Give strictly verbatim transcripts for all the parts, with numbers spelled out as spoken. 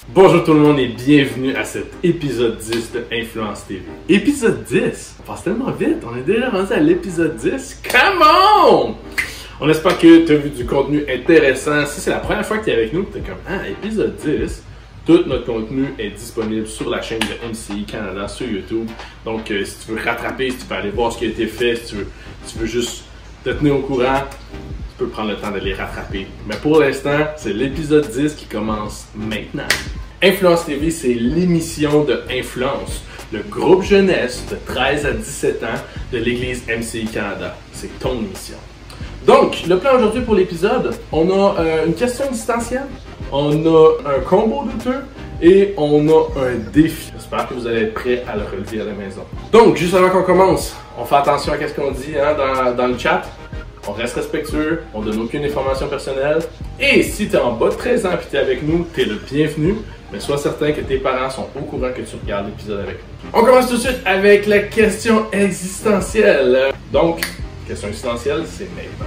Bonjour tout le monde et bienvenue à cet épisode dix de Influence T V. Épisode dix? On passe tellement vite, on est déjà rendu à l'épisode dix. Come on! On espère que tu as vu du contenu intéressant. Si c'est la première fois que tu es avec nous, tu es comme, ah, épisode dix. Tout notre contenu est disponible sur la chaîne de M C I Canada sur YouTube. Donc, euh, si tu veux rattraper, si tu veux aller voir ce qui a été fait, si tu veux, si tu veux juste te tenir au courant, tu peux prendre le temps de les rattraper. Mais pour l'instant, c'est l'épisode dix qui commence maintenant. Influence T V, c'est l'émission de Influence, le groupe jeunesse de treize à dix-sept ans de l'Église M C I Canada. C'est ton émission. Donc, le plan aujourd'hui pour l'épisode, on a euh, une question existentielle, on a un combo douteux et on a un défi. J'espère que vous allez être prêts à le relever à la maison. Donc, juste avant qu'on commence, on fait attention à ce qu'on dit hein, dans, dans le chat. On reste respectueux, on donne aucune information personnelle. Et si tu es en bas de treize ans et tu es avec nous, tu es le bienvenu. Mais sois certain que tes parents sont au courant que tu regardes l'épisode avec nous. On commence tout de suite avec la question existentielle. Donc, question existentielle, c'est maintenant.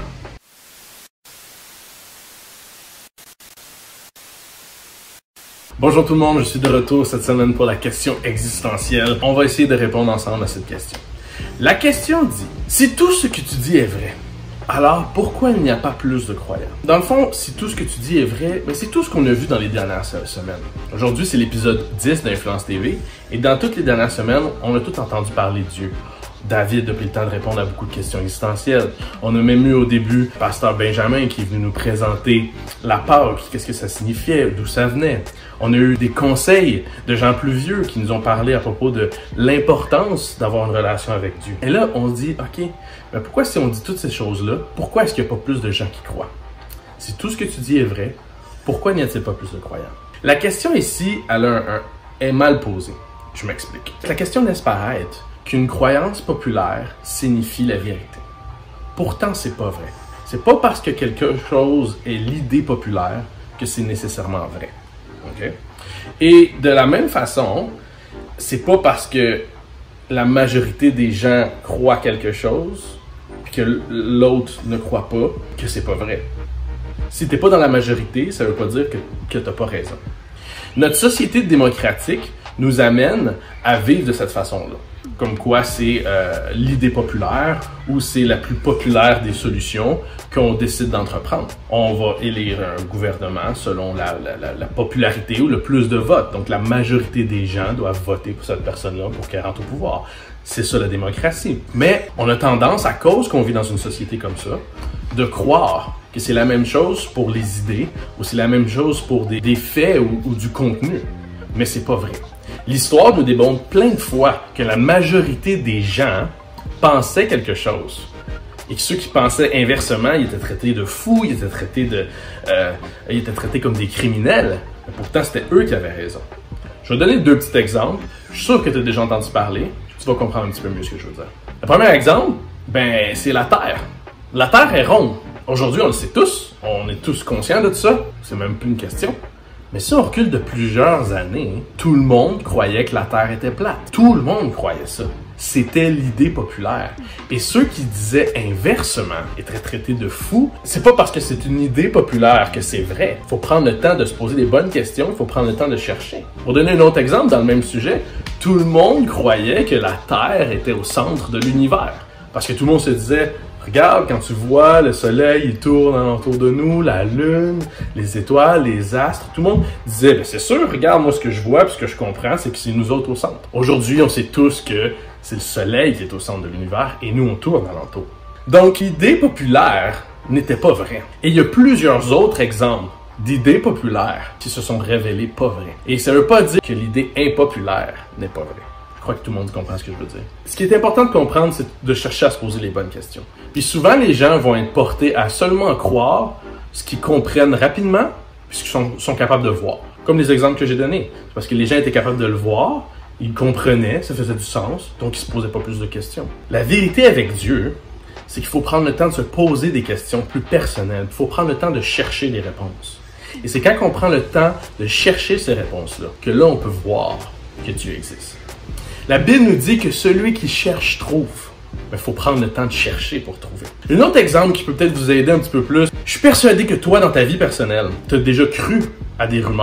Bonjour tout le monde, je suis de retour cette semaine pour la question existentielle. On va essayer de répondre ensemble à cette question. La question dit, si tout ce que tu dis est vrai, alors pourquoi il n'y a pas plus de croyants? Dans le fond, si tout ce que tu dis est vrai, mais c'est tout ce qu'on a vu dans les dernières semaines. Aujourd'hui, c'est l'épisode dix d'Influence T V, et dans toutes les dernières semaines, on a tout entendu parler de Dieu. David a pris le temps de répondre à beaucoup de questions existentielles. On a même eu au début Pasteur Benjamin qui est venu nous présenter la Pâque, qu'est-ce que ça signifiait, d'où ça venait. On a eu des conseils de gens plus vieux qui nous ont parlé à propos de l'importance d'avoir une relation avec Dieu. Et là, on se dit, OK, mais pourquoi si on dit toutes ces choses-là, pourquoi est-ce qu'il n'y a pas plus de gens qui croient? Si tout ce que tu dis est vrai, pourquoi n'y a-t-il pas plus de croyants? La question ici, elle a un, un, est mal posée. Je m'explique. La question laisse paraître qu'une croyance populaire signifie la vérité. Pourtant, c'est pas vrai. C'est pas parce que quelque chose est l'idée populaire que c'est nécessairement vrai. Okay? Et de la même façon, c'est pas parce que la majorité des gens croient quelque chose que l'autre ne croit pas que c'est pas vrai. Si t'es pas dans la majorité, ça veut pas dire que, que t'as pas raison. Notre société démocratique nous amène à vivre de cette façon-là. Comme quoi c'est euh, l'idée populaire ou c'est la plus populaire des solutions qu'on décide d'entreprendre. On va élire un gouvernement selon la, la, la, la popularité ou le plus de votes. Donc la majorité des gens doivent voter pour cette personne-là pour qu'elle rentre au pouvoir. C'est ça la démocratie. Mais on a tendance, à cause qu'on vit dans une société comme ça, de croire que c'est la même chose pour les idées ou c'est la même chose pour des, des faits ou, ou du contenu. Mais c'est pas vrai. L'histoire nous démontre plein de fois que la majorité des gens pensaient quelque chose. Et que ceux qui pensaient inversement, ils étaient traités de fous, ils étaient traités, de, euh, ils étaient traités comme des criminels. Mais pourtant, c'était eux qui avaient raison. Je vais donner deux petits exemples. Je suis sûr que tu as déjà entendu parler. Tu vas comprendre un petit peu mieux ce que je veux dire. Le premier exemple, ben, c'est la Terre. La Terre est ronde. Aujourd'hui, on le sait tous. On est tous conscients de ça. C'est même plus une question. Mais si on recule de plusieurs années, tout le monde croyait que la Terre était plate. Tout le monde croyait ça. C'était l'idée populaire. Et ceux qui disaient inversement étaient traités de fous. C'est pas parce que c'est une idée populaire que c'est vrai. Il faut prendre le temps de se poser des bonnes questions, il faut prendre le temps de chercher. Pour donner un autre exemple dans le même sujet, tout le monde croyait que la Terre était au centre de l'univers. Parce que tout le monde se disait, regarde, quand tu vois le soleil, il tourne alentour de nous, la lune, les étoiles, les astres, tout le monde disait, ben c'est sûr, regarde, moi ce que je vois, puis ce que je comprends, c'est que c'est nous autres au centre. Aujourd'hui, on sait tous que c'est le soleil qui est au centre de l'univers, et nous, on tourne alentour. Donc, l'idée populaire n'était pas vraie. Et il y a plusieurs autres exemples d'idées populaires qui se sont révélées pas vraies. Et ça veut pas dire que l'idée impopulaire n'est pas vraie. Je crois que tout le monde comprend ce que je veux dire. Ce qui est important de comprendre, c'est de chercher à se poser les bonnes questions. Puis souvent, les gens vont être portés à seulement croire ce qu'ils comprennent rapidement, puis ce qu'ils sont, sont capables de voir. Comme les exemples que j'ai donnés. C'est parce que les gens étaient capables de le voir, ils comprenaient, ça faisait du sens, donc ils se posaient pas plus de questions. La vérité avec Dieu, c'est qu'il faut prendre le temps de se poser des questions plus personnelles. Il faut prendre le temps de chercher les réponses. Et c'est quand on prend le temps de chercher ces réponses-là, que là, on peut voir que Dieu existe. La Bible nous dit que celui qui cherche trouve. Mais il faut prendre le temps de chercher pour trouver. Un autre exemple qui peut peut-être vous aider un petit peu plus. Je suis persuadé que toi, dans ta vie personnelle, tu as déjà cru à des rumeurs.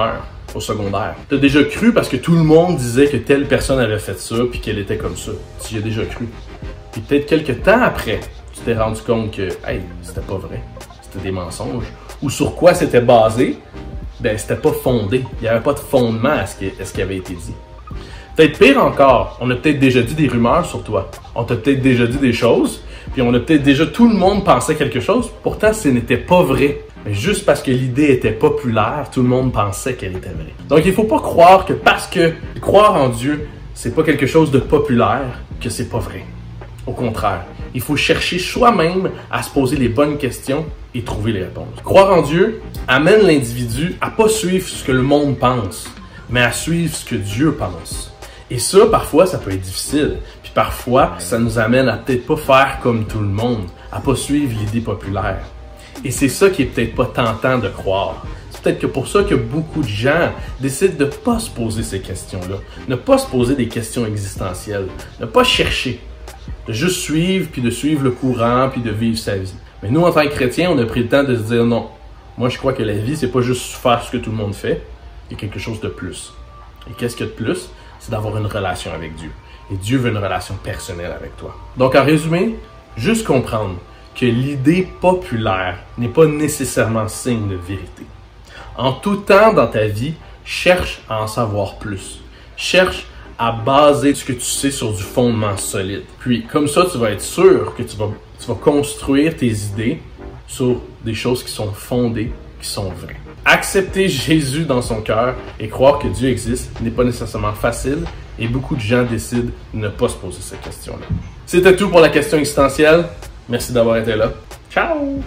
au secondaire. T'as déjà cru parce que tout le monde disait que telle personne avait fait ça puis qu'elle était comme ça. Tu y as déjà cru. Puis peut-être quelques temps après, tu t'es rendu compte que, hey, c'était pas vrai. C'était des mensonges. Ou sur quoi c'était basé, ben c'était pas fondé. Il n'y avait pas de fondement à ce qui, à ce qui avait été dit. Peut-être pire encore, on a peut-être déjà dit des rumeurs sur toi. On t'a peut-être déjà dit des choses, puis on a peut-être déjà, tout le monde pensait quelque chose, pourtant ce n'était pas vrai. Mais juste parce que l'idée était populaire, tout le monde pensait qu'elle était vraie. Donc il faut pas croire que parce que croire en Dieu, c'est pas quelque chose de populaire, que c'est pas vrai. Au contraire, il faut chercher soi-même à se poser les bonnes questions et trouver les réponses. Croire en Dieu amène l'individu à pas suivre ce que le monde pense, mais à suivre ce que Dieu pense. Et ça, parfois, ça peut être difficile. Puis parfois, ça nous amène à peut-être pas faire comme tout le monde, à pas suivre l'idée populaire. Et c'est ça qui est peut-être pas tentant de croire. C'est peut-être que pour ça que beaucoup de gens décident de pas se poser ces questions-là, ne pas se poser des questions existentielles, ne pas chercher, de juste suivre, puis de suivre le courant, puis de vivre sa vie. Mais nous, en tant que chrétiens, on a pris le temps de se dire non. Moi, je crois que la vie, c'est pas juste faire ce que tout le monde fait, il y a quelque chose de plus. Et qu'est-ce qu'il y a de plus? C'est d'avoir une relation avec Dieu. Et Dieu veut une relation personnelle avec toi. Donc, en résumé, juste comprendre que l'idée populaire n'est pas nécessairement signe de vérité. En tout temps dans ta vie, cherche à en savoir plus. Cherche à baser ce que tu sais sur du fondement solide. Puis, comme ça, tu vas être sûr que tu vas, tu vas construire tes idées sur des choses qui sont fondées, qui sont vraies. Accepter Jésus dans son cœur et croire que Dieu existe n'est pas nécessairement facile et beaucoup de gens décident de ne pas se poser cette question-là. C'était tout pour la question existentielle. Merci d'avoir été là. Ciao!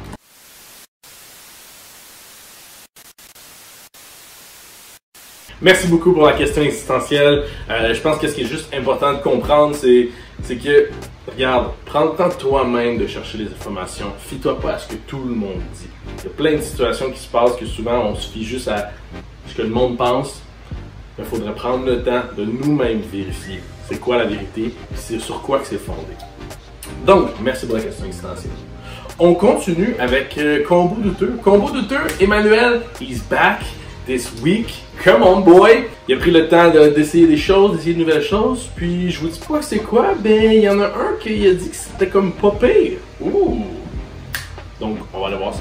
Merci beaucoup pour la question existentielle. Euh, je pense que ce qui est juste important de comprendre, c'est, c'est que, regarde, prends le temps de toi-même de chercher les informations. Fie-toi pas à ce que tout le monde dit. Il y a plein de situations qui se passent que souvent on se fie juste à ce que le monde pense. Il faudrait prendre le temps de nous-mêmes vérifier c'est quoi la vérité et c'est sur quoi que c'est fondé. Donc, merci pour la question existentielle. On continue avec euh, Combo douteux. Combo douteux, Emmanuel, he's back this week. Come on, boy! Il a pris le temps de, d'essayer des choses, d'essayer de nouvelles choses. Puis, je vous dis pas c'est quoi, ben, il y en a un qui a dit que c'était comme pas pire. Ouh! Donc, on va aller voir ça.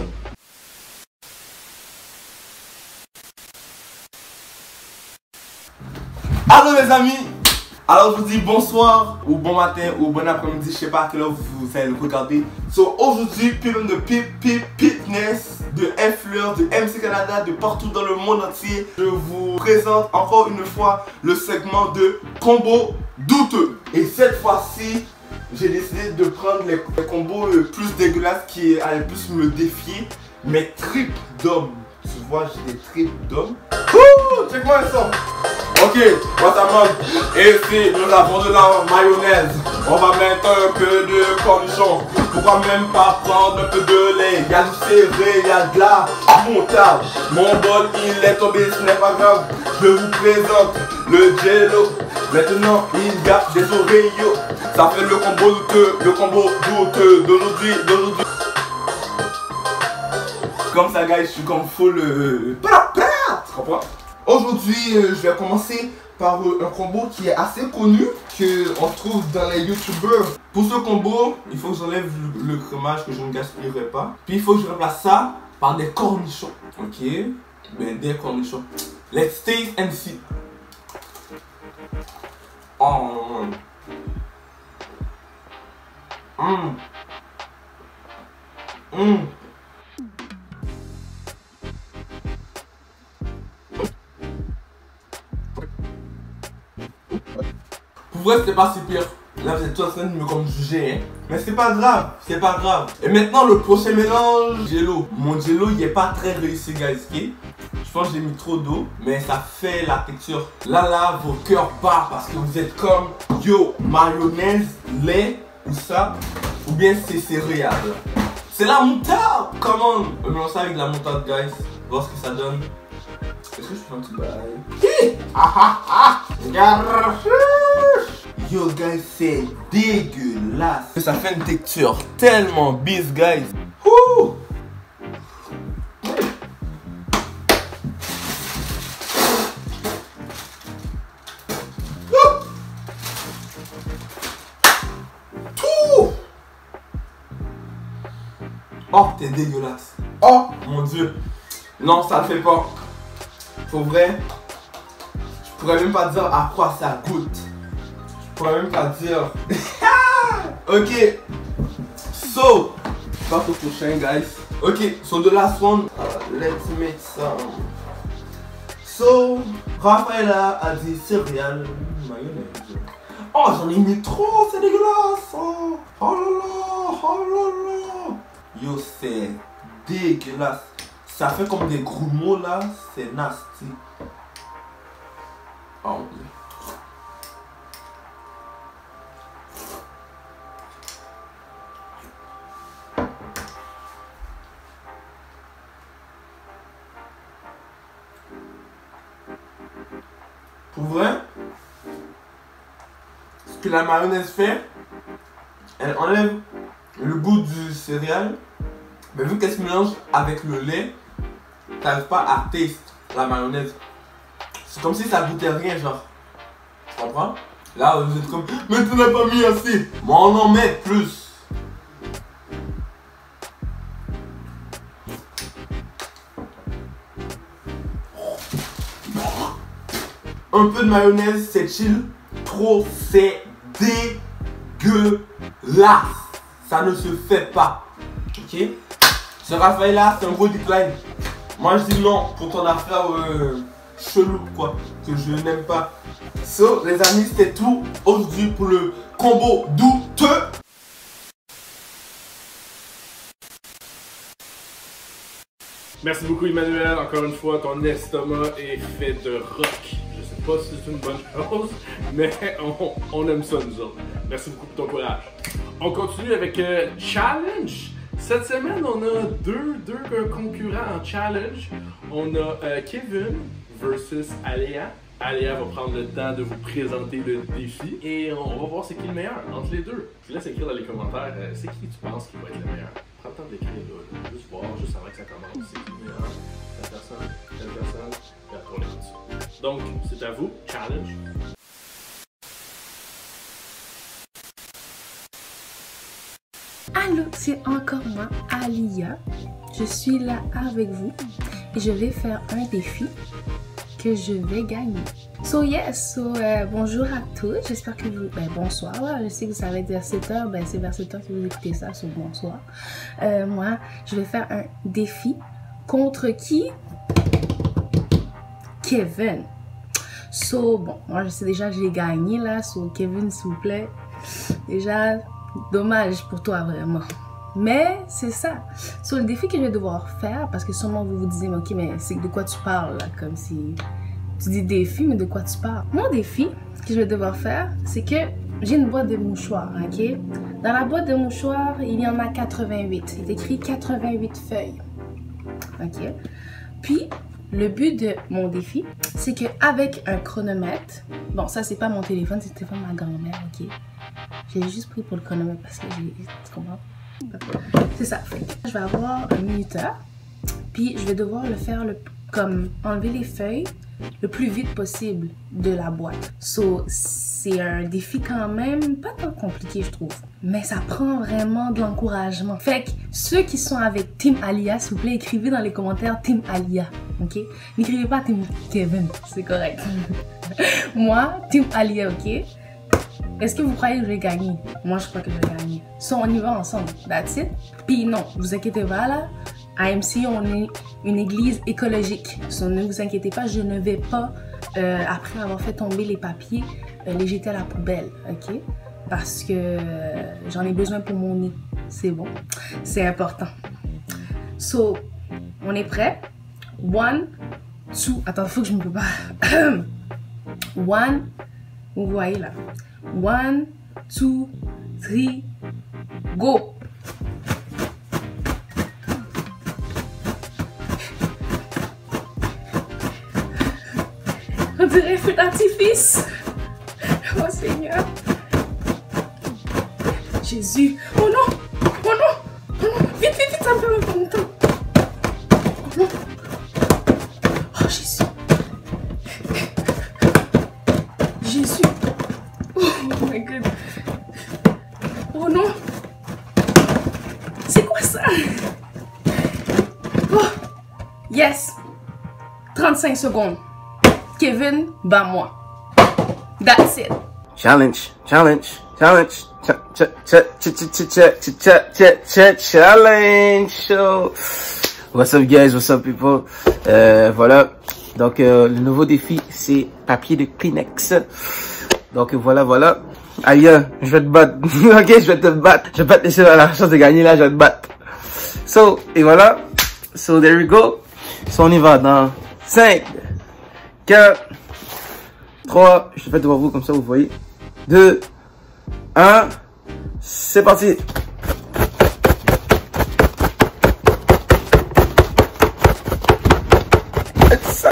Allô les amis! Alors je vous dis bonsoir, ou bon matin, ou bon après-midi, je sais pas à quelle heure vous allez le regarder. So aujourd'hui, people de Pip Pip Fitness, de Influence, de M C Canada, de partout dans le monde entier, je vous présente encore une fois le segment de Combo douteux. Et cette fois-ci, j'ai décidé de prendre les, les combos les plus dégueulasses qui allaient plus me défier, mes tripes d'hommes. Tu vois, j'ai des tripes d'hommes. Ouh, check-moi ça. Ok, what a man. Et ici, nous avons de la mayonnaise. On va mettre un peu de cornichon. Pourquoi même pas prendre un peu de lait? Y'a du serré, y'a de la moutarde. Mon bol, il est tombé, ce n'est pas grave. Je vous présente le jello. Maintenant, il y a des oreilles. Ça fait le combo douteux, le combo douteux d'aujourd'hui, d'aujourd'hui. Comme ça, guys, je suis comme full. Euh... Tu comprends? Aujourd'hui, euh, je vais commencer par euh, un combo qui est assez connu, qu'on trouve dans les youtubeurs. Pour ce combo, il faut que j'enlève le, le crémage que je ne gaspillerai pas. Puis il faut que je remplace ça par des cornichons. Ok, ben des cornichons. Let's taste and see. Oh. Hum. Hum. Pour vrai, c'était pas si pire. Là, vous êtes tous en train de me comme juger, hein. Mais c'est pas grave, c'est pas grave. Et maintenant, le prochain mélange, jello. Mon jello, il est pas très réussi, guys. Okay? Je pense que j'ai mis trop d'eau, mais ça fait la texture. Là, là, vos cœurs battent parce que vous êtes comme yo, mayonnaise, lait, ou ça, ou bien c'est céréales. C'est la moutarde! Comment on mélange ça avec de la moutarde, guys? Voir ce que ça donne. Est-ce que je fais un petit bail? Ah ah ah! Regarde! Yo, guys, c'est dégueulasse! Ça fait une texture tellement bis, guys! Ouh! Oh, t'es dégueulasse. Oh, mon Dieu. Non, ça le fait pas. Pour vrai, je pourrais même pas dire à quoi ça goûte. Je pourrais même pas dire. Ok. So, passe au prochain, guys. Ok, so the last one. Uh, let's make some. So, Raphaëla a dit céréales, mayonnaise. Oh, j'en ai mis trop, c'est dégueulasse. Oh, oh là là, oh là là. Yo, c'est dégueulasse. Ça fait comme des grumeaux là, c'est nasty. Oh. Pour vrai, ce que la mayonnaise fait, elle enlève le goût du céréal, mais vu qu'elle se mélange avec le lait, t'arrives pas à taste la mayonnaise. C'est comme si ça goûtait rien, genre. Tu comprends? Là, vous êtes comme, mais tu n'as pas mis assez. Moi, on en met plus. Un peu de mayonnaise, c'est chill. Trop, c'est dégueulasse. Ça ne se fait pas. Ok? Ce Raphaël là, c'est un gros decline. Moi, je dis non pour ton affaire euh, chelou, quoi. Que je n'aime pas. So, les amis, c'était tout aujourd'hui pour le combo douteux. Merci beaucoup, Emmanuel. Encore une fois, ton estomac est fait de rock. Je sais pas si c'est une bonne chose, mais on, on aime ça, nous autres. Merci beaucoup pour ton courage. On continue avec euh, Challenge. Cette semaine, on a deux, deux euh, concurrents en challenge. On a euh, Kevin versus Aléa. Aléa va prendre le temps de vous présenter le défi et on va voir c'est qui le meilleur entre les deux. Je vous laisse écrire dans les commentaires euh, c'est qui tu penses qui va être le meilleur. Prends le temps d'écrire là, là, juste voir, juste avant que ça commence. C'est qui le meilleur, telle personne, telle personne, et après on écoute ça. Donc, c'est à vous, challenge. Allô, c'est encore moi, Alia. Je suis là avec vous et je vais faire un défi que je vais gagner. So yes, so, euh, bonjour à tous, j'espère que vous... Ben bonsoir, là. Je sais que ça va être vers sept heures, ben c'est vers sept heures que vous écoutez ça, so bonsoir. Euh, moi, je vais faire un défi contre qui? Kevin. So, bon, moi je sais déjà que je l'ai gagné là, so Kevin s'il vous plaît. Déjà, dommage pour toi vraiment. Mais c'est ça. Sur le défi que je vais devoir faire, parce que sûrement vous vous disiez, ok, mais c'est de quoi tu parles là, comme si tu dis défi, mais de quoi tu parles? Mon défi que je vais devoir faire, c'est que j'ai une boîte de mouchoirs, ok? Dans la boîte de mouchoirs, il y en a quatre-vingt-huit. Il est écrit quatre-vingt-huit feuilles, ok? Puis, le but de mon défi, c'est qu'avec un chronomètre, bon, ça c'est pas mon téléphone, c'est le téléphone de ma grand-mère, ok? J'ai juste pris pour le chronomètre parce que j'ai... Tu comprends? C'est ça. Je vais avoir un minuteur, puis je vais devoir le faire le, comme enlever les feuilles le plus vite possible de la boîte. So, c'est un défi quand même pas tant compliqué, je trouve. Mais ça prend vraiment de l'encouragement. Fait que ceux qui sont avec Team Alia, s'il vous plaît, écrivez dans les commentaires Team Alia, ok? N'écrivez pas Team Kevin, c'est correct. Moi, Team Alia, ok? Est-ce que vous croyez que je vais gagner? Moi, je crois que je vais gagner. So, on y va ensemble. That's it. Puis non, vous inquiétez pas là. A M C, on est une église écologique. So, ne vous inquiétez pas, je ne vais pas, euh, après avoir fait tomber les papiers, euh, les jeter à la poubelle, ok? Parce que euh, j'en ai besoin pour mon nez. C'est bon. C'est important. So, on est prêt? One, two. Attends, il faut que je me prépare. One, vous voyez là. One, two, three, go! On dirait un feu d'artifice. Oh Seigneur. Jésus. Oh non! Oh non! Oh non! Vite, vite, vite, ça me fait longtemps, longtemps. Oh non! Oh Jésus. Jésus. Oh my God. Oh non. C'est quoi ça? quarante-cinq secondes. Kevin, bat moi. That's it. Challenge, challenge, challenge, ch ch ch ch ch ch ch ch ch challenge show. What's up guys, what's up people? Euh, voilà, donc euh, le nouveau défi c'est papier de Kleenex. Donc voilà, voilà. Aïe, je vais te battre. Ok, je vais te battre. Je vais pas te laisser la chance de gagner là, je vais te battre. So, et voilà. So there we go. So on y va dans cinq, quatre, trois, je te fais devant vous comme ça vous voyez. deux, un, c'est parti. Ça.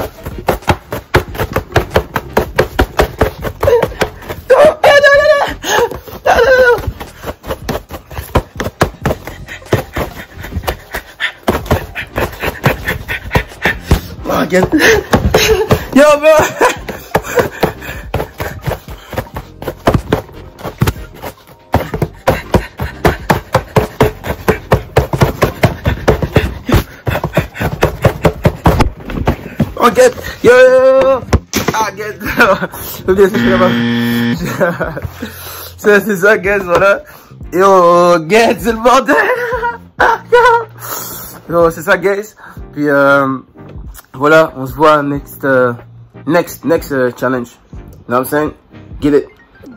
Oh, get... Yo, bro! Oh, get... Yo, yo, yo! Ah, get... C'est c'est ça, guys, voilà. Yo, get, c'est le bordel! Yo, c'est ça, guys. Puis, euh... voilà, on se voit next, uh, next, next uh, challenge. You know what I'm saying? Get it.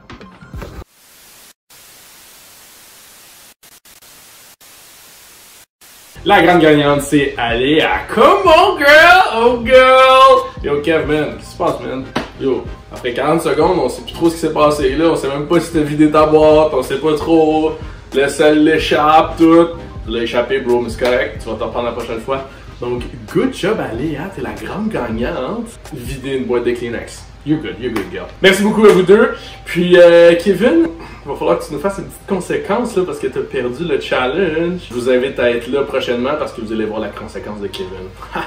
La grande gagnante, c'est Aléa. Come on, girl! Oh, girl! Yo, Kev, man, qu'est-ce qui se passe, man? Yo, après quarante secondes, on sait plus trop ce qui s'est passé là. On sait même pas si t'as vidé ta boîte. On sait pas trop. Le sel l'échappe, tout. Tu l'as échappé, bro, mais c'est correct. Tu vas t'en prendre la prochaine fois. Donc, good job, Aléa. T'es la grande gagnante. Vider une boîte de Kleenex. You're good, you're good, girl. Merci beaucoup à vous deux. Puis, euh, Kevin, il va falloir que tu nous fasses une petite conséquence, là, parce que t'as perdu le challenge. Je vous invite à être là prochainement parce que vous allez voir la conséquence de Kevin.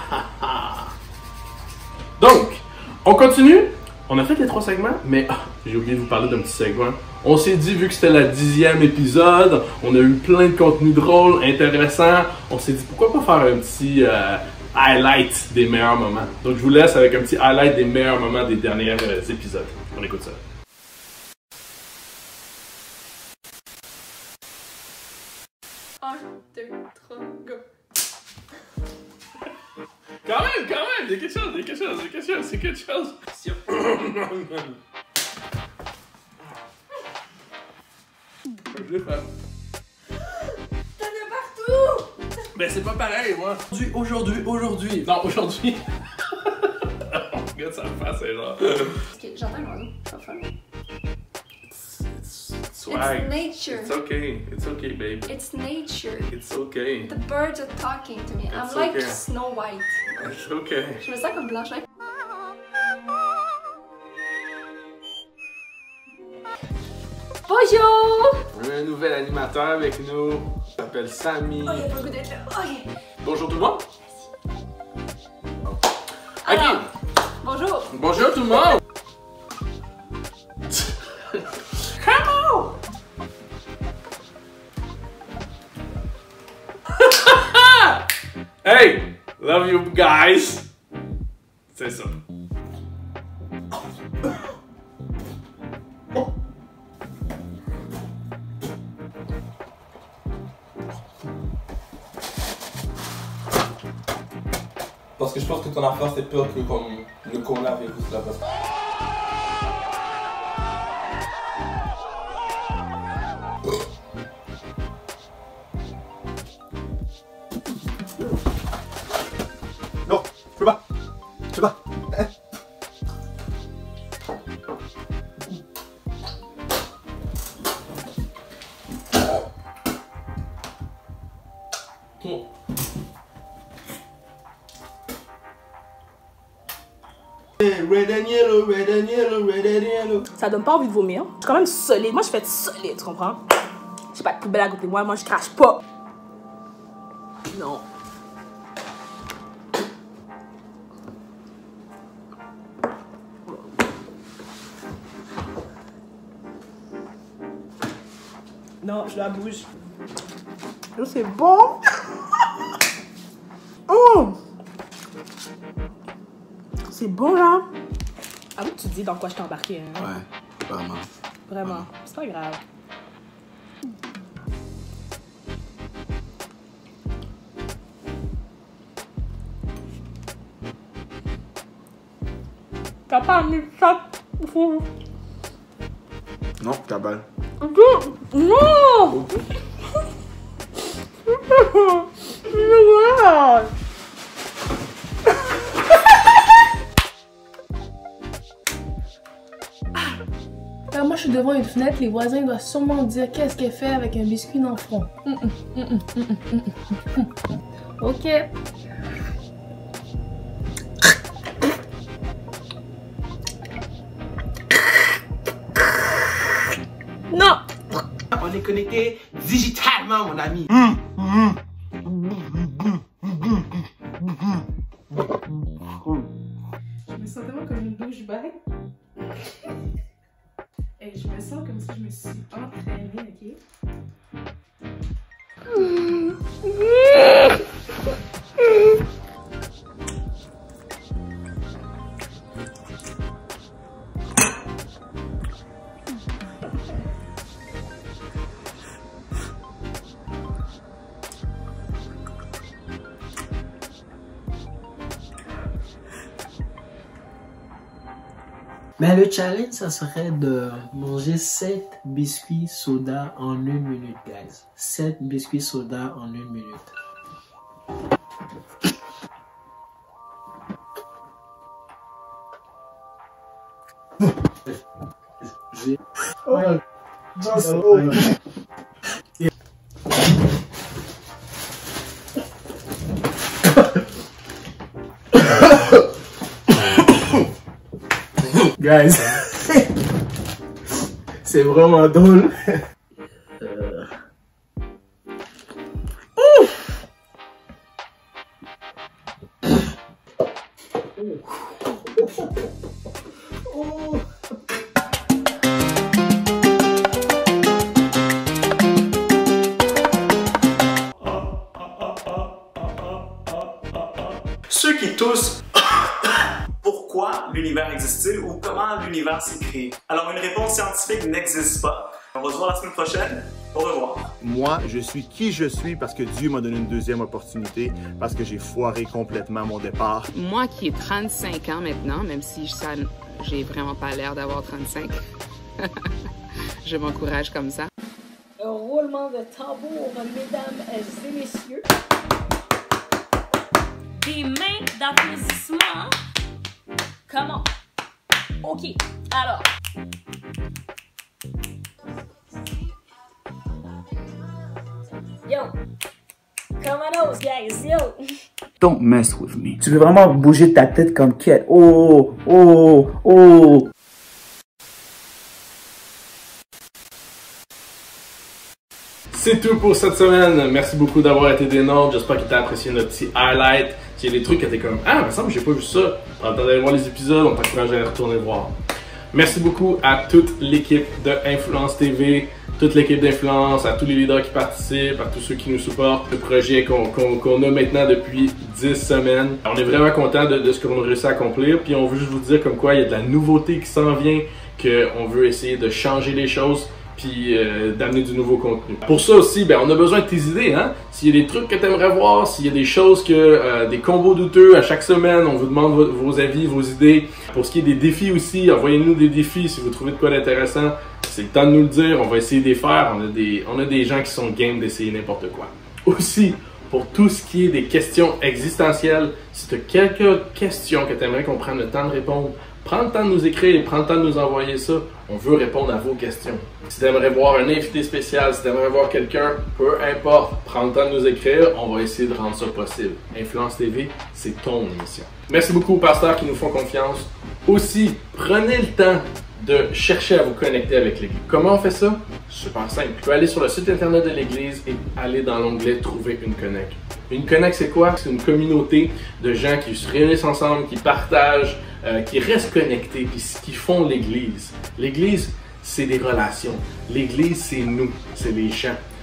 Donc, on continue. On a fait les trois segments, mais ah, j'ai oublié de vous parler d'un petit segment. On s'est dit, vu que c'était le dixième épisode, on a eu plein de contenu drôle, intéressant. On s'est dit, pourquoi pas faire un petit euh, highlight des meilleurs moments. Donc, je vous laisse avec un petit highlight des meilleurs moments des derniers euh, épisodes. On écoute ça. un, deux, trois, go! Quand même, quand même, il y a quelque chose, il y a quelque chose, il y a quelque chose, c'est quelque chose. Je vais faire. T'en as partout! Ben c'est pas pareil, moi. Aujourd'hui, aujourd'hui, aujourd'hui. Non, aujourd'hui. Regarde sa face, c'est genre. Ok, j'entends un oiseau, c'est pas fun. It's, it's, it's swag. It's nature. It's okay, it's okay, babe. It's nature. It's okay. The birds are talking to me. I'm It's like okay. Snow White. It's okay. Je me sens comme Blanche. Bonjour! On a un nouvel animateur avec nous. Il s'appelle Samy. Oh, il a pas le goût d'être là. Ok. Bonjour tout le monde. Ok. Alors, bonjour. Bonjour tout le monde. Come on. Hey, love you guys. C'est ça. Parce que je pense que ton affaire c'est pire que comme le coronavirus là. Parce... Non, je peux pas. Je peux pas. Oh. Red and yellow, red and yellow, red and yellow. Ça donne pas envie de vomir. Je suis quand même solide. Moi, je fais solide, tu comprends? J'ai pas de poubelle à côté de moi. Moi, je crache pas. Non. Non, je la bouge. Là, c'est bon. Mmh. bon là. Avoue que tu dis dans quoi je t'ai embarqué. Hein? Ouais, vraiment. Vraiment, c'est pas grave. T'as pas mis ça? Non, cabane. Non! Quand moi je suis devant une fenêtre, les voisins doivent sûrement dire qu'est-ce qu'elle fait avec un biscuit dans le front. Mm -mm, mm -mm, mm -mm, mm -mm. Ok. Non! On est connecté digitalement, mon ami. Je me sens tellement comme une douchebag. Et je me sens comme si je me suis entraînée, ok? Mais le challenge, ça serait de manger sept biscuits soda en une minute, guys. sept biscuits soda en une minute. J'ai... Oh, just oh. Yeah. Guys, c'est vraiment drôle. euh... oh. Ceux qui toussent pourquoi l'univers existe-t-il ou comment l'univers s'est créé? Alors une réponse scientifique n'existe pas. On va se voir la semaine prochaine. Au revoir. Moi, je suis qui je suis parce que Dieu m'a donné une deuxième opportunité, parce que j'ai foiré complètement mon départ. Moi qui ai trente-cinq ans maintenant, même si ça, j'ai vraiment pas l'air d'avoir trente-cinq, je m'encourage comme ça. Un roulement de tambour, mesdames et messieurs. Des mains d'applaudissements. Comment? Ok, alors. Yo, come on those guys, yo. Don't mess with me. Tu veux vraiment bouger ta tête comme Ket. Oh, oh, oh. C'est tout pour cette semaine. Merci beaucoup d'avoir été des nôtres. J'espère que tu as apprécié notre petit highlight. S'il y a des trucs que t'es comme, ah, il me semble que j'ai pas vu ça. T'as d'aller voir les épisodes, on t'encourage à aller retourner voir. Merci beaucoup à toute l'équipe de Influence T V, toute l'équipe d'Influence, à tous les leaders qui participent, à tous ceux qui nous supportent. Le projet qu'on qu'on, qu'on a maintenant depuis dix semaines. On est vraiment content de, de ce qu'on a réussi à accomplir. Puis on veut juste vous dire comme quoi il y a de la nouveauté qui s'en vient, qu'on veut essayer de changer les choses, puis euh, d'amener du nouveau contenu. Pour ça aussi, ben, on a besoin de tes idées, hein? S'il y a des trucs que tu aimerais voir, s'il y a des choses que, euh, des combos douteux à chaque semaine, on vous demande vos, vos avis, vos idées. Pour ce qui est des défis aussi, envoyez-nous des défis si vous trouvez de quoi d'intéressant. C'est le temps de nous le dire, on va essayer de les faire. On a des, on a des gens qui sont game d'essayer n'importe quoi. Aussi, pour tout ce qui est des questions existentielles, si tu as quelques questions que tu aimerais qu'on prenne le temps de répondre, prends le temps de nous écrire, prends le temps de nous envoyer ça. On veut répondre à vos questions. Si tu aimerais voir un invité spécial, si tu aimerais voir quelqu'un, peu importe, prends le temps de nous écrire. On va essayer de rendre ça possible. Influence T V, c'est ton émission. Merci beaucoup aux pasteurs qui nous font confiance. Aussi, prenez le temps de chercher à vous connecter avec l'Église. Comment on fait ça? Super simple. Tu peux aller sur le site internet de l'Église et aller dans l'onglet « Trouver une connect ». Une connect, c'est quoi? C'est une communauté de gens qui se réunissent ensemble, qui partagent, euh, qui restent connectés, puis qui font l'Église. L'Église, c'est des relations. L'Église, c'est nous, c'est les gens.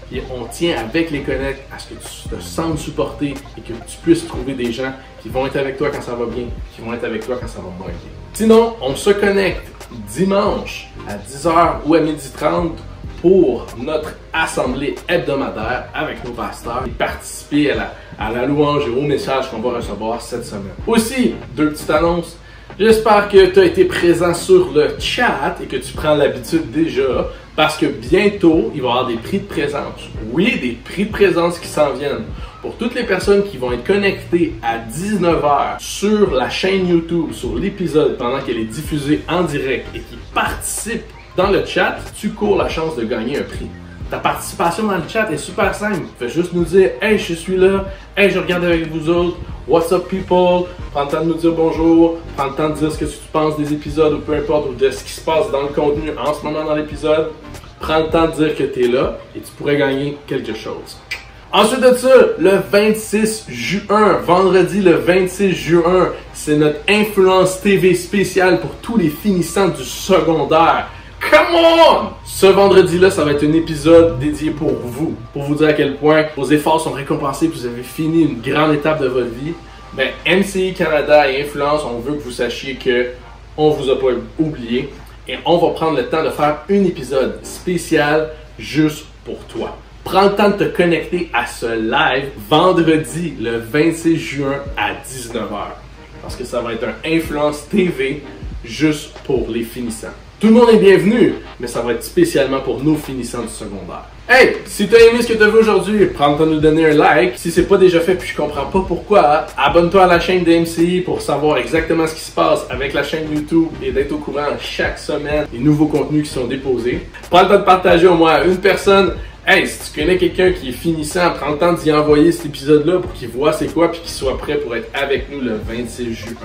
Et on tient avec les connects à ce que tu te sentes supporté et que tu puisses trouver des gens qui vont être avec toi quand ça va bien, qui vont être avec toi quand ça va moins bien. Sinon, on se connecte dimanche à dix heures ou à midi trente pour notre assemblée hebdomadaire avec nos pasteurs et participer à la, à la louange et au message qu'on va recevoir cette semaine. Aussi, deux petites annonces. J'espère que tu as été présent sur le chat et que tu prends l'habitude déjà parce que bientôt, il va y avoir des prix de présence. Oui, des prix de présence qui s'en viennent. Pour toutes les personnes qui vont être connectées à dix-neuf heures sur la chaîne YouTube, sur l'épisode pendant qu'elle est diffusée en direct et qui participent dans le chat, tu cours la chance de gagner un prix. Ta participation dans le chat est super simple. Fais juste nous dire « Hey, je suis là. Hey, je regarde avec vous autres. What's up, people? » Prends le temps de nous dire bonjour. Prends le temps de dire ce que tu penses des épisodes ou peu importe, ou de ce qui se passe dans le contenu en ce moment dans l'épisode. Prends le temps de dire que tu es là et tu pourrais gagner quelque chose. Ensuite de ça, le vingt-six juin, vendredi le vingt-six juin, c'est notre Influence T V spéciale pour tous les finissants du secondaire. Come on! Ce vendredi-là, ça va être un épisode dédié pour vous, pour vous dire à quel point vos efforts sont récompensés, que vous avez fini une grande étape de votre vie. Ben, M C I Canada et Influence, on veut que vous sachiez que on vous a pas oublié et on va prendre le temps de faire un épisode spécial juste pour toi. Prends le temps de te connecter à ce live vendredi le vingt-six juin à dix-neuf heures parce que ça va être un Influence T V juste pour les finissants. Tout le monde est bienvenu, mais ça va être spécialement pour nos finissants du secondaire. Hey, si tu as aimé ce que tu as vu aujourd'hui, prends le temps de nous donner un like. Si c'est pas déjà fait puis je comprends pas pourquoi, abonne-toi à la chaîne de M C I pour savoir exactement ce qui se passe avec la chaîne YouTube et d'être au courant chaque semaine des nouveaux contenus qui sont déposés. Prends le temps de partager au moins à une personne. Hey, si tu connais quelqu'un qui est finissant, prends le temps d'y envoyer cet épisode-là pour qu'il voit c'est quoi puis qu'il soit prêt pour être avec nous le vingt-six juin.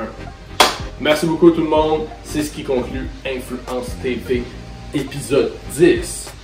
Merci beaucoup tout le monde. C'est ce qui conclut Influence T V épisode dix.